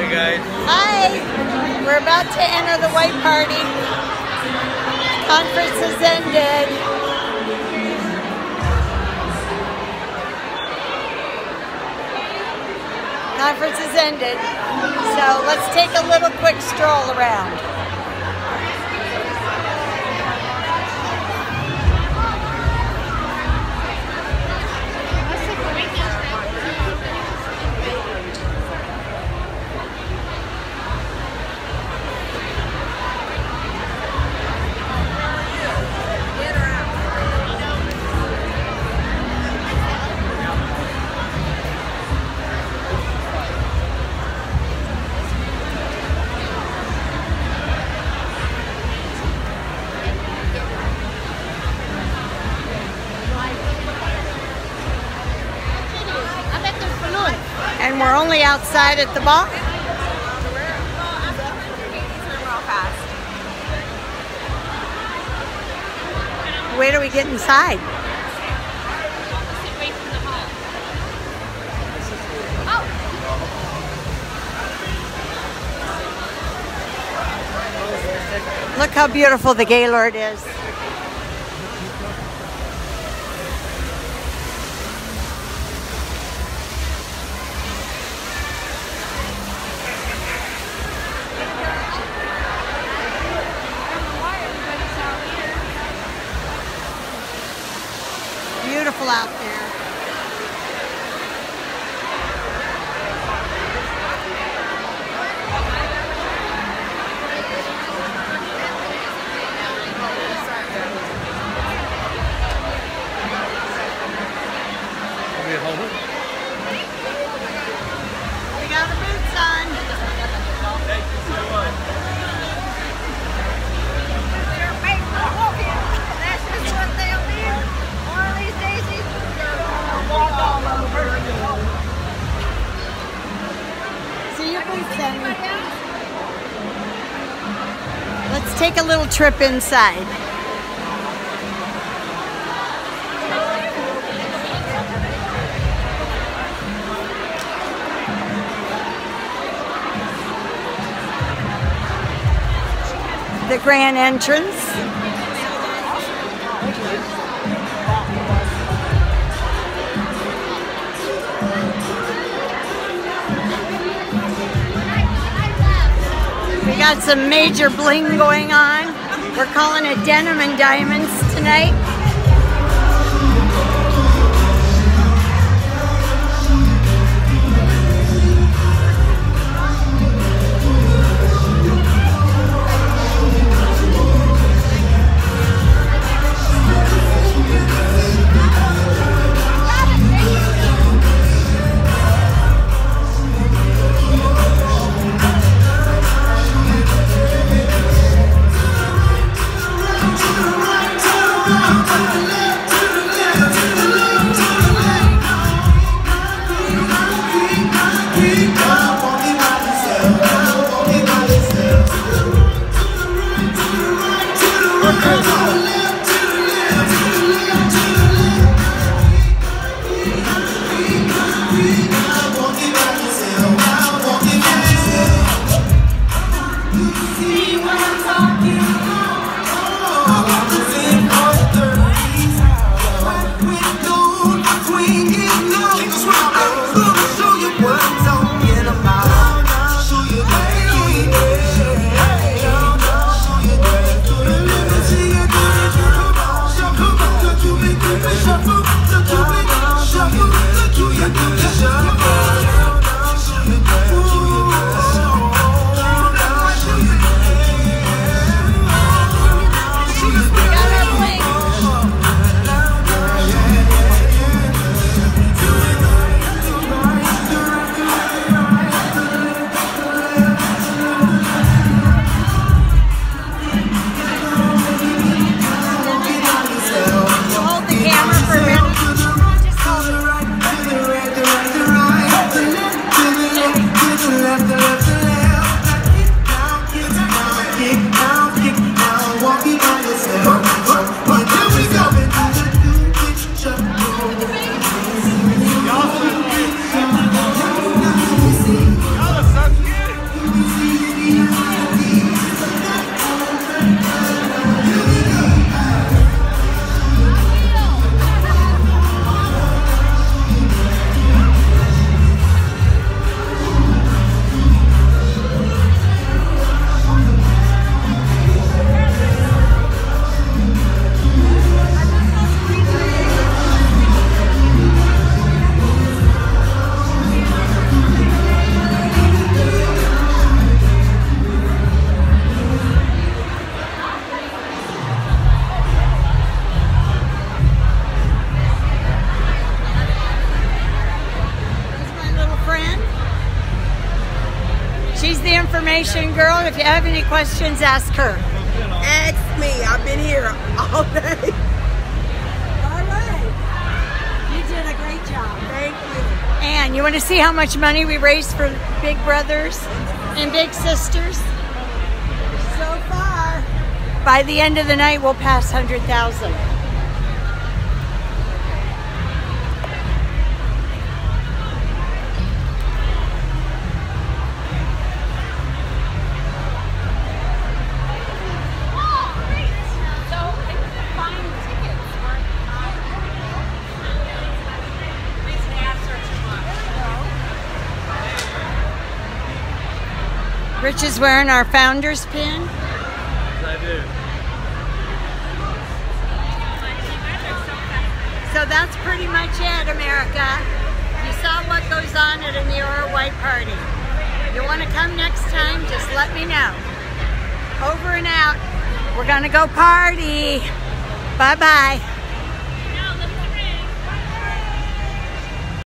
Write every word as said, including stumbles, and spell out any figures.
guys. Hi. We're about to enter the white party. Conference has ended. Conference has ended. So let's take a little quick stroll around. And we're only outside at the bar. Where do we get inside? Look how beautiful the Gaylord is. Beautiful out there. We got our boots on. Thank you so much. They're made for walking. That's just what they'll do. One of these days, these boots are gonna walk all over. See your boots, Sammy. Let's take a little trip inside. The grand entrance. We got some major bling going on. We're calling it Denim and Diamonds tonight. We'll be right back. She's the information girl. If you have any questions, ask her. Ask me. I've been here all day. All right. You did a great job. Thank you. And you want to see how much money we raised for Big Brothers and Big Sisters? So far, by the end of the night, we'll pass one hundred thousand. Rich is wearing our founder's pin. Yes, I do. So that's pretty much it, America. You saw what goes on at a Neora White party. You want to come next time, just let me know. Over and out. We're gonna go party. Bye-bye.